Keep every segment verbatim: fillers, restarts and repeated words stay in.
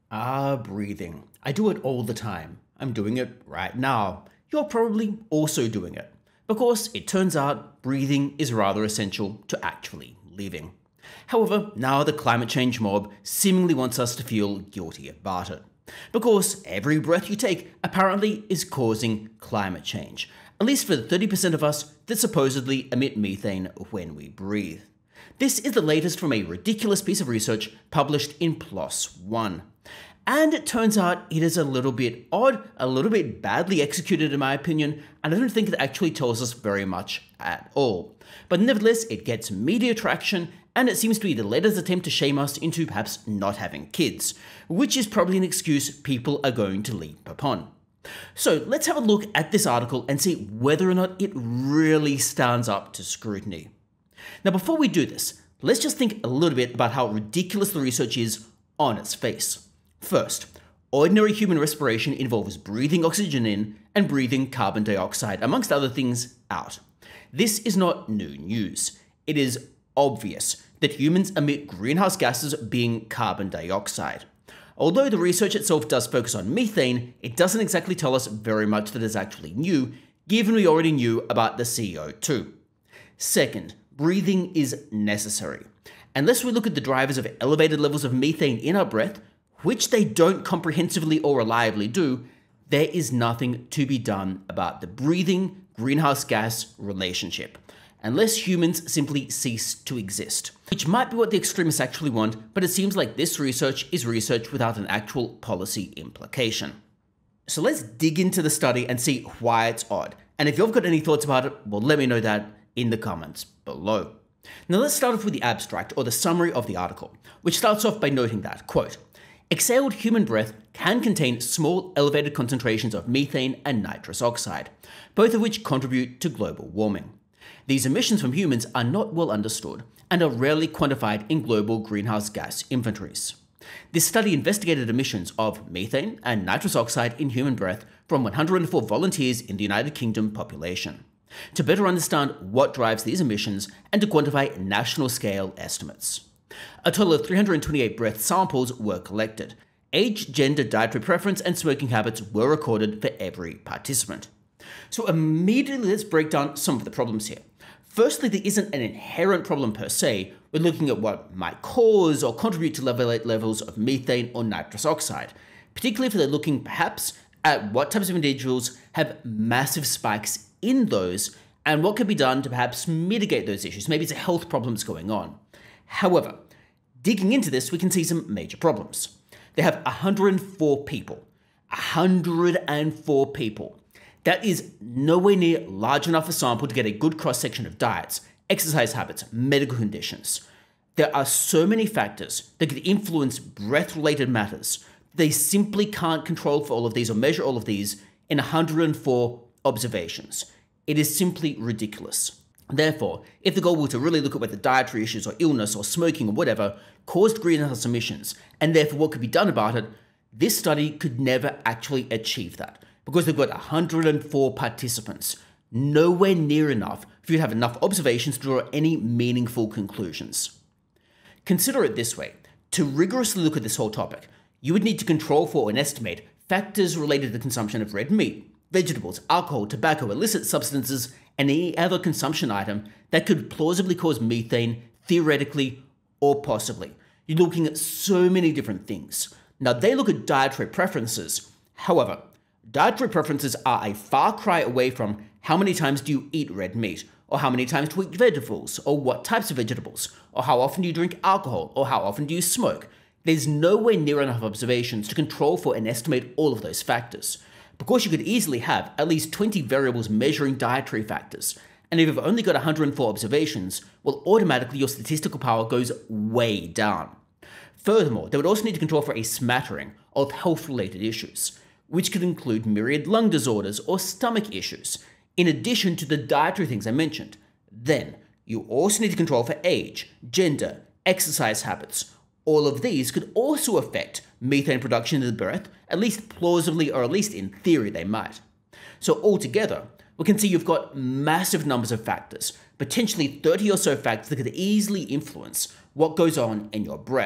Ah, breathing. I do it all the time. I'm doing it right now. You're probably also doing it. Because it turns out breathing is rather essential to actually living. However, now the climate change mob seemingly wants us to feel guilty about it. Because every breath you take apparently is causing climate change. At least for the thirty percent of us that supposedly emit methane when we breathe. This is the latest from a ridiculous piece of research published in PLOS One. And it turns out it is a little bit odd, a little bit badly executed in my opinion, and I don't think it actually tells us very much at all. But nevertheless, it gets media traction, and it seems to be the latest attempt to shame us into perhaps not having kids, which is probably an excuse people are going to leap upon. So let's have a look at this article and see whether or not it really stands up to scrutiny. Now before we do this, let's just think a little bit about how ridiculous the research is on its face. First, ordinary human respiration involves breathing oxygen in and breathing carbon dioxide, amongst other things, out. This is not new news. It is obvious that humans emit greenhouse gases being carbon dioxide. Although the research itself does focus on methane, it doesn't exactly tell us very much that is actually new, given we already knew about the C O two. Second, breathing is necessary. Unless we look at the drivers of elevated levels of methane in our breath, which they don't comprehensively or reliably do, there is nothing to be done about the breathing greenhouse gas relationship, unless humans simply cease to exist. Which might be what the extremists actually want, but it seems like this research is research without an actual policy implication. So let's dig into the study and see why it's odd. And if you've got any thoughts about it, well, let me know that in the comments below. Now let's start off with the abstract, or the summary of the article, which starts off by noting that, quote, exhaled human breath can contain small elevated concentrations of methane and nitrous oxide, both of which contribute to global warming. These emissions from humans are not well understood and are rarely quantified in global greenhouse gas inventories. This study investigated emissions of methane and nitrous oxide in human breath from one hundred four volunteers in the United Kingdom population, to better understand what drives these emissions and to quantify national scale estimates. A total of three hundred twenty-eight breath samples were collected. Age, gender, dietary preference, and smoking habits were recorded for every participant. So immediately let's break down some of the problems here. Firstly, there isn't an inherent problem per se. We're looking at what might cause or contribute to elevate levels of methane or nitrous oxide, particularly if they're looking perhaps at what types of individuals have massive spikes in those and what can be done to perhaps mitigate those issues. Maybe it's a health problem that's going on. However, digging into this, we can see some major problems. They have one hundred four people. one hundred four people. That is nowhere near large enough a sample to get a good cross-section of diets, exercise habits, medical conditions. There are so many factors that could influence breath-related matters. They simply can't control for all of these or measure all of these in one hundred four observations. It is simply ridiculous. Therefore, if the goal were to really look at whether dietary issues or illness or smoking or whatever caused greenhouse emissions, and therefore what could be done about it, this study could never actually achieve that, because they've got one hundred four participants, nowhere near enough for you to have enough observations to draw any meaningful conclusions. Consider it this way. To rigorously look at this whole topic, you would need to control for and estimate factors related to the consumption of red meat, vegetables, alcohol, tobacco, illicit substances, and any other consumption item that could plausibly cause methane, theoretically or possibly. You're looking at so many different things. Now, they look at dietary preferences. However, dietary preferences are a far cry away from how many times do you eat red meat, or how many times do you eat vegetables, or what types of vegetables, or how often do you drink alcohol, or how often do you smoke. There's nowhere near enough observations to control for and estimate all of those factors, because you could easily have at least twenty variables measuring dietary factors, and if you've only got one hundred four observations, well, automatically your statistical power goes way down. Furthermore, they would also need to control for a smattering of health-related issues, which could include myriad lung disorders or stomach issues, in addition to the dietary things I mentioned. Then, you also need to control for age, gender, exercise habits. All of these could also affect methane production in the breath, at least plausibly, or at least in theory they might. So altogether, we can see you've got massive numbers of factors, potentially thirty or so factors that could easily influence what goes on in your breath.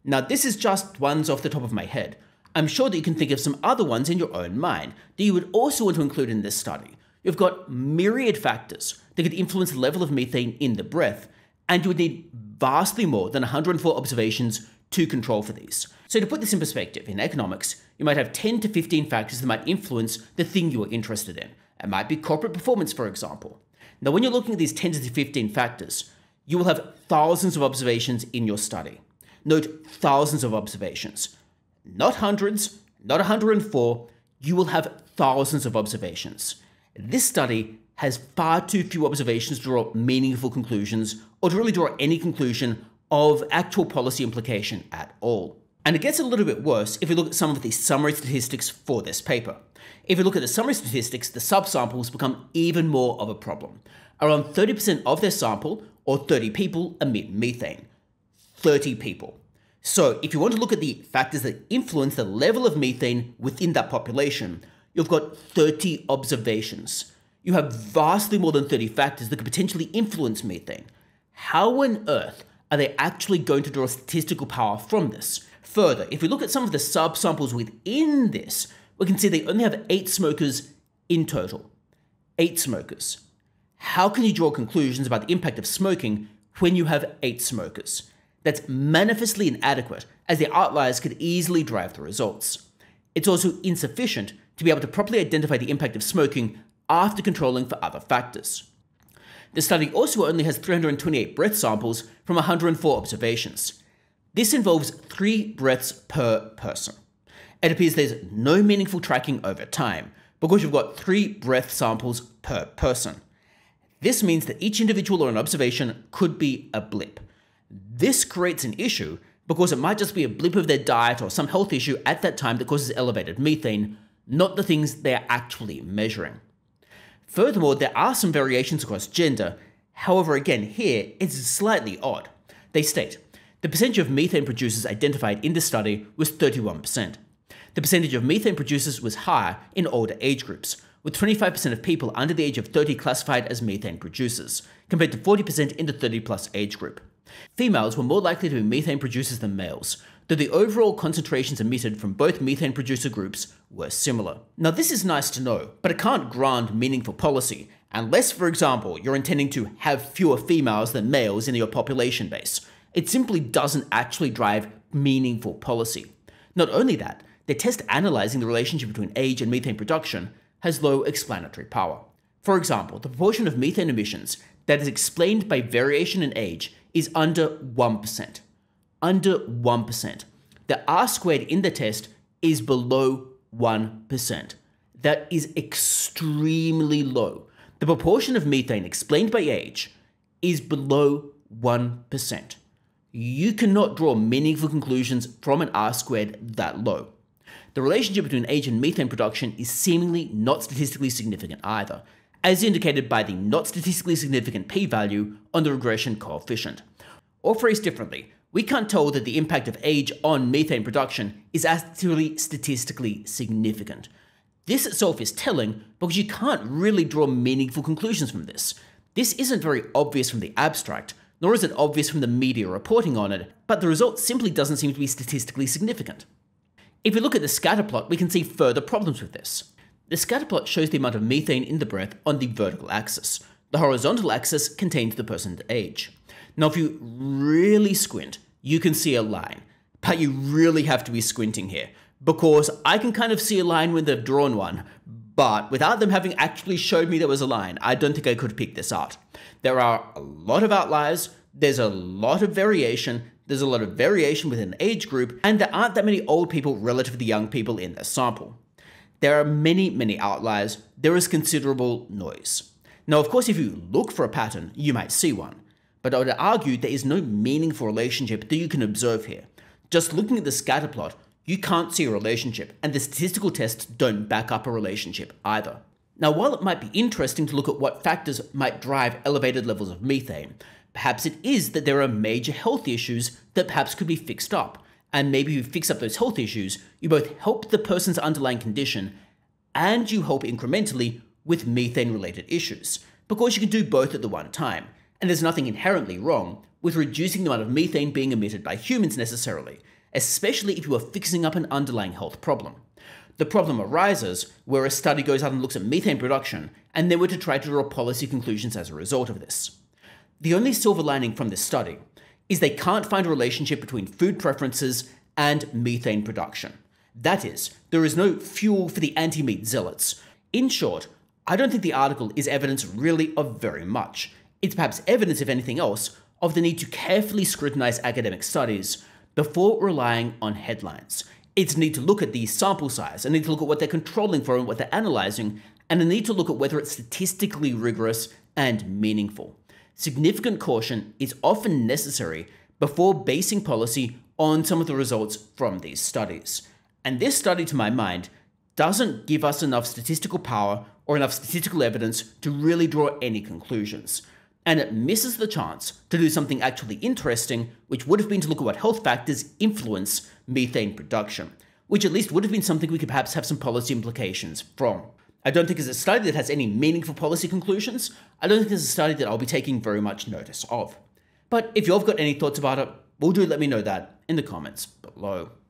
Now, this is just ones off the top of my head. I'm sure that you can think of some other ones in your own mind that you would also want to include in this study. You've got myriad factors that could influence the level of methane in the breath, and you would need vastly more than one hundred four observations to control for these. So to put this in perspective, in economics, you might have ten to fifteen factors that might influence the thing you are interested in. It might be corporate performance, for example. Now, when you're looking at these ten to fifteen factors, you will have thousands of observations in your study. Note thousands of observations. Not hundreds, not one hundred four, you will have thousands of observations. This study has far too few observations to draw meaningful conclusions or to really draw any conclusion of actual policy implication at all. And it gets a little bit worse if we look at some of the summary statistics for this paper. If we look at the summary statistics, the subsamples become even more of a problem. Around thirty percent of their sample, or thirty people, emit methane. thirty people. So if you want to look at the factors that influence the level of methane within that population, you've got thirty observations. You have vastly more than thirty factors that could potentially influence methane. How on earth are they actually going to draw statistical power from this? Further, if we look at some of the subsamples within this, we can see they only have eight smokers in total. Eight smokers. How can you draw conclusions about the impact of smoking when you have eight smokers? That's manifestly inadequate, as the outliers could easily drive the results. It's also insufficient to be able to properly identify the impact of smoking after controlling for other factors. The study also only has three hundred twenty-eight breath samples from one hundred four observations. This involves three breaths per person. It appears there's no meaningful tracking over time because you've got three breath samples per person. This means that each individual or an observation could be a blip. This creates an issue because it might just be a blip of their diet or some health issue at that time that causes elevated methane, not the things they are actually measuring. Furthermore, there are some variations across gender. However, again, here it's slightly odd. They state, the percentage of methane producers identified in the study was thirty-one percent. The percentage of methane producers was higher in older age groups, with twenty-five percent of people under the age of thirty classified as methane producers, compared to forty percent in the thirty plus age group. Females were more likely to be methane producers than males, though the overall concentrations emitted from both methane producer groups were similar. Now, this is nice to know, but it can't grant meaningful policy, unless, for example, you're intending to have fewer females than males in your population base. It simply doesn't actually drive meaningful policy. Not only that, the test analyzing the relationship between age and methane production has low explanatory power. For example, the proportion of methane emissions that is explained by variation in age is under one percent. Under one percent. The R squared in the test is below one percent. That is extremely low. The proportion of methane explained by age is below one percent. You cannot draw meaningful conclusions from an R squared that low. The relationship between age and methane production is seemingly not statistically significant either, as indicated by the not statistically significant p-value on the regression coefficient. Or phrased differently, we can't tell that the impact of age on methane production is actually statistically significant. This itself is telling because you can't really draw meaningful conclusions from this. This isn't very obvious from the abstract, nor is it obvious from the media reporting on it, but the result simply doesn't seem to be statistically significant. If we look at the scatter plot, we can see further problems with this. The scatter plot shows the amount of methane in the breath on the vertical axis. The horizontal axis contains the person's age. Now, if you really squint, you can see a line, but you really have to be squinting here, because I can kind of see a line when they've drawn one, but without them having actually showed me there was a line, I don't think I could pick this out. There are a lot of outliers, there's a lot of variation, there's a lot of variation within an age group, and there aren't that many old people relative to the young people in the sample. There are many, many outliers, there is considerable noise. Now, of course, if you look for a pattern, you might see one, but I would argue there is no meaningful relationship that you can observe here. Just looking at the scatter plot, you can't see a relationship, and the statistical tests don't back up a relationship either. Now, while it might be interesting to look at what factors might drive elevated levels of methane, perhaps it is that there are major health issues that perhaps could be fixed up, and maybe if you fix up those health issues, you both help the person's underlying condition, and you help incrementally with methane-related issues, because you can do both at the one time, and there's nothing inherently wrong with reducing the amount of methane being emitted by humans necessarily. especially if you are fixing up an underlying health problem. The problem arises where a study goes out and looks at methane production, and then were to try to draw policy conclusions as a result of this. The only silver lining from this study is they can't find a relationship between food preferences and methane production. That is, there is no fuel for the anti-meat zealots. In short, I don't think the article is evidence really of very much. It's perhaps evidence, if anything else, of the need to carefully scrutinize academic studies before relying on headlines. It's a need to look at the sample size, a need to look at what they're controlling for and what they're analyzing, and a need to look at whether it's statistically rigorous and meaningful. Significant caution is often necessary before basing policy on some of the results from these studies. And this study, to my mind, doesn't give us enough statistical power or enough statistical evidence to really draw any conclusions. And it misses the chance to do something actually interesting, which would have been to look at what health factors influence methane production, which at least would have been something we could perhaps have some policy implications from. I don't think it's a study that has any meaningful policy conclusions. I don't think it's a study that I'll be taking very much notice of. But if you've got any thoughts about it, well, do let me know that in the comments below.